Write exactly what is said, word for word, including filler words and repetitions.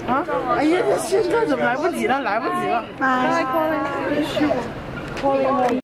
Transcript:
啊！哎呀，这现在怎么来不及了？来不及了！ 拜。